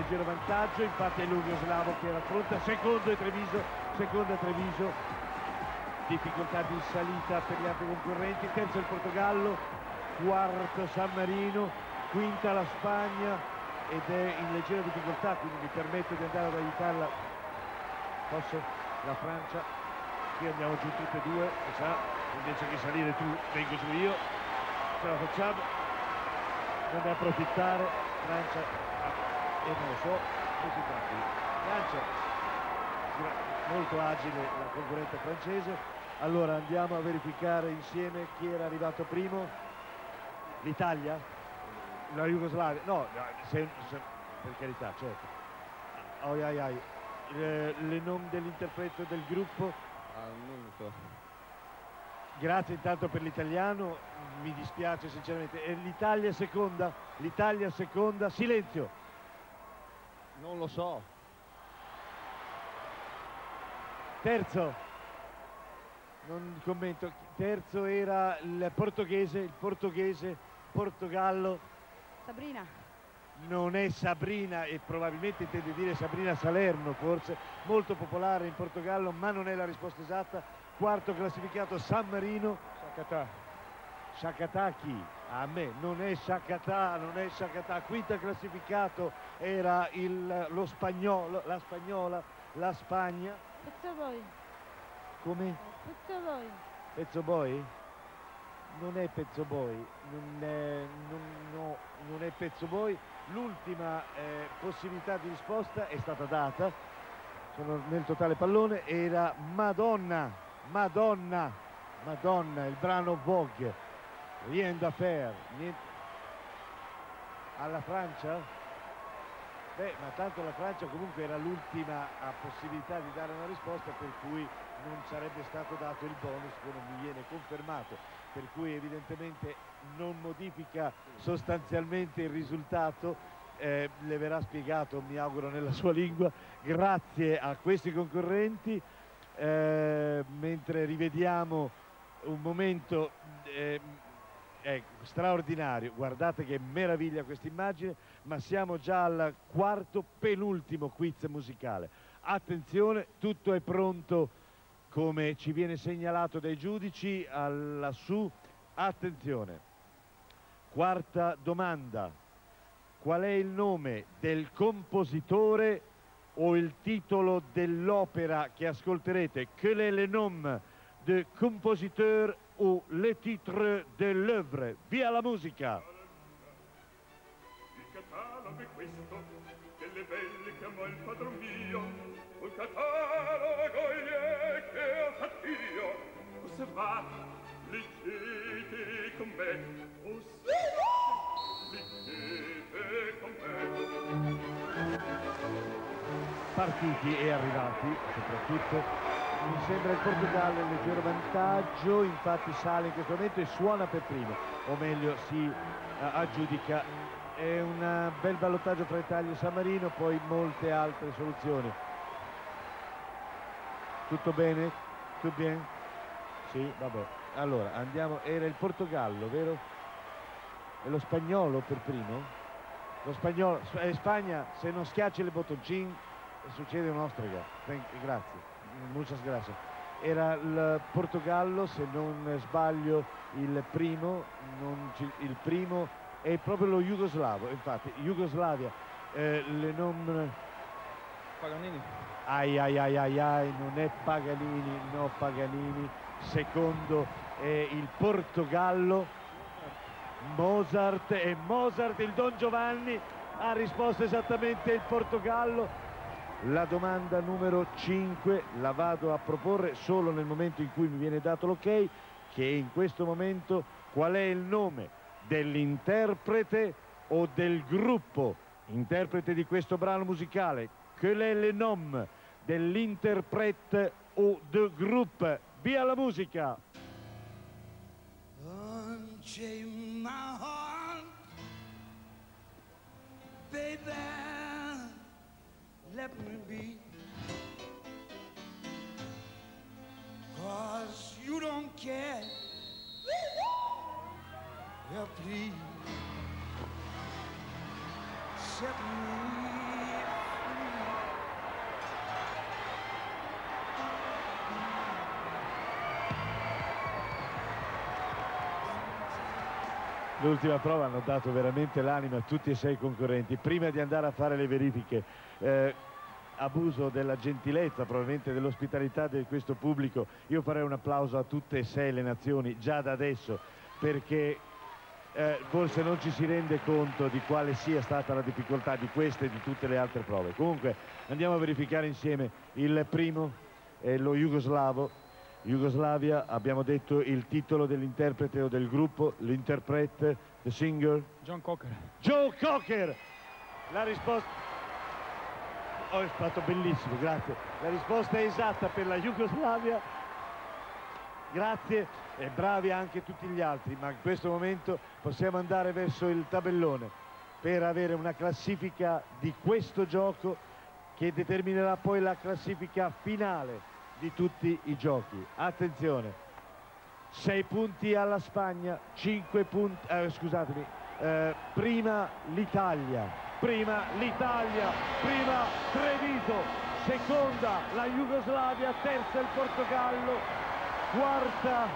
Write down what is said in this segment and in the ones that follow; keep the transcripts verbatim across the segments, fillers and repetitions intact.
leggero vantaggio, infatti è lo jugoslavo che era pronta, secondo è Treviso, seconda Treviso, difficoltà di salita per gli altri concorrenti, terzo il Portogallo, quarto San Marino, quinta la Spagna ed è in leggera difficoltà, quindi mi permetto di andare ad aiutarla, posso? La Francia, qui andiamo giù tutte e due, e sa, invece che salire tu vengo su io, ce la facciamo, non ne approfittare, Francia, ah, e non lo so, tutti tranquilli, Francia, molto agile la concorrente francese. Allora andiamo a verificare insieme chi era arrivato primo, l'Italia, la Jugoslavia, no, se, se, per carità, certo, ai ai ai, le, le nome dell'interprete del gruppo. Ah, non lo so. Grazie intanto per l'italiano, mi dispiace sinceramente. E l'Italia seconda, l'Italia seconda, silenzio. Non lo so. Terzo, non commento, terzo era il portoghese, il portoghese, Portogallo. Sabrina. Non è Sabrina e probabilmente intende dire Sabrina Salerno, forse, molto popolare in Portogallo, ma non è la risposta esatta. Quarto classificato San Marino. Shakata. Shakataki, a me, non è Shakata, non è Shakata. Quinta classificato era il, lo spagnolo, la spagnola, la Spagna. Pezzo Boy. Come? Pezzo Boy. Pezzo Boy? Non è Pezzo Boy, non è, non, no, non è Pezzo Boy. L'ultima eh, possibilità di risposta è stata data, sono nel totale pallone, era Madonna, Madonna, Madonna, il brano Vogue, rien da faire, niente. Alla Francia? Beh, ma tanto la Francia comunque era l'ultima possibilità di dare una risposta, per cui non sarebbe stato dato il bonus, come mi viene confermato, per cui evidentemente non modifica sostanzialmente il risultato, eh, le verrà spiegato, mi auguro, nella sua lingua, grazie a questi concorrenti, eh, mentre rivediamo un momento eh, ecco, straordinario, guardate che meraviglia questa immagine, ma siamo già al quarto penultimo quiz musicale. Attenzione, tutto è pronto come ci viene segnalato dai giudici, alla su, attenzione. Quarta domanda: qual è il nome del compositore o il titolo dell'opera che ascolterete? Quel est le nom de compositeur o le titre de l'œuvre? Via la musica! Il catalogo è questo, delle belle chiamò il padron mio, un catalogo gli è che ho fatto io. Osservate, leggete con me, osservate, leggete con me. Partiti e arrivati, soprattutto. Mi sembra il Portogallo in leggero vantaggio, infatti sale in questo momento e suona per primo, o meglio si uh, aggiudica. È un bel ballottaggio fra Italia e San Marino, poi molte altre soluzioni. Tutto bene? Tutto bene? Sì, vabbè. Allora, andiamo, era il Portogallo, vero? E lo spagnolo per primo? Lo spagnolo, eh, Spagna, se non schiacci le bottoncine, succede un'ostrega. Grazie. Muchas gracias. Era il Portogallo, se non sbaglio, il primo, non ci, il primo è proprio lo jugoslavo, infatti, Jugoslavia, eh, le non... Paganini. Ai ai ai ai ai, non è Paganini, no Paganini, secondo è il Portogallo, Mozart, e Mozart, il Don Giovanni, ha risposto esattamente il Portogallo. La domanda numero cinque la vado a proporre solo nel momento in cui mi viene dato l'ok, che in questo momento qual è il nome dell'interprete o del gruppo interprete di questo brano musicale? Quel est le nom dell'interprete o del gruppo? Via la musica! Unchain my heart, baby. Let me be, 'cause you don't care. Well, please set me l'ultima prova hanno dato veramente l'anima a tutti e sei i concorrenti. Prima di andare a fare le verifiche, eh, abuso della gentilezza, probabilmente dell'ospitalità di questo pubblico, io farei un applauso a tutte e sei le nazioni già da adesso, perché eh, forse non ci si rende conto di quale sia stata la difficoltà di queste e di tutte le altre prove. Comunque andiamo a verificare insieme. Il primo è lo jugoslavo. Jugoslavia, abbiamo detto il titolo dell'interprete o del gruppo, l'interprete, the singer. John Cocker. Joe Cocker. La risposta... Oh, è stato bellissimo, grazie. La risposta è esatta per la Jugoslavia. Grazie e bravi anche tutti gli altri, ma in questo momento possiamo andare verso il tabellone per avere una classifica di questo gioco che determinerà poi la classifica finale di tutti i giochi. Attenzione, sei punti alla Spagna, cinque punti, eh, scusatemi, eh, prima l'Italia. Prima l'Italia, prima Treviso, seconda la Jugoslavia, terza il Portogallo, quarta,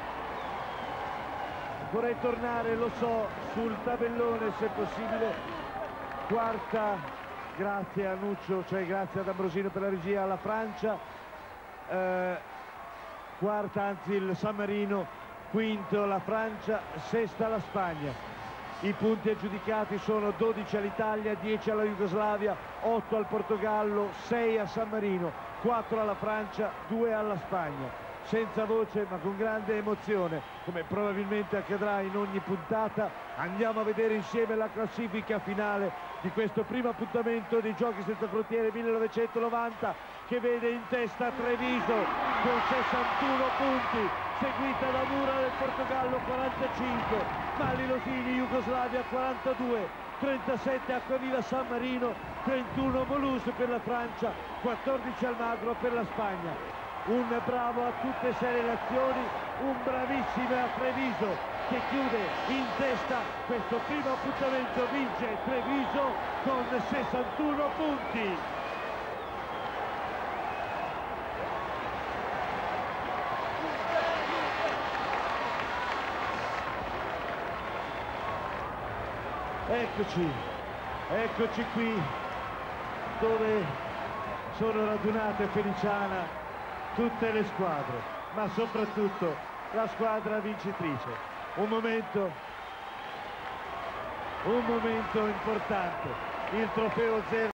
vorrei tornare, lo so, sul tabellone se possibile, quarta, grazie a Nuccio, cioè grazie ad Ambrosino per la regia, la Francia, eh, quarta anzi il San Marino, quinto la Francia, sesta la Spagna. I punti aggiudicati sono dodici all'Italia, dieci alla Jugoslavia, otto al Portogallo, sei a San Marino, quattro alla Francia, due alla Spagna. Senza voce ma con grande emozione, come probabilmente accadrà in ogni puntata, andiamo a vedere insieme la classifica finale di questo primo appuntamento dei Giochi Senza Frontiere millenovecentonovanta, che vede in testa Treviso con sessantuno punti, seguita da Mura del Portogallo quarantacinque, Malli Losini Jugoslavia quarantadue, trentasette Acquaviva San Marino, trentuno Molus per la Francia, quattordici Almagro per la Spagna. Un bravo a tutte e sei le nazioni, un bravissimo a Treviso che chiude in testa questo primo appuntamento, vince Treviso con sessantuno punti. Eccoci, eccoci qui dove sono radunate Feliciana tutte le squadre, ma soprattutto la squadra vincitrice. Un momento, un momento importante, il trofeo Zer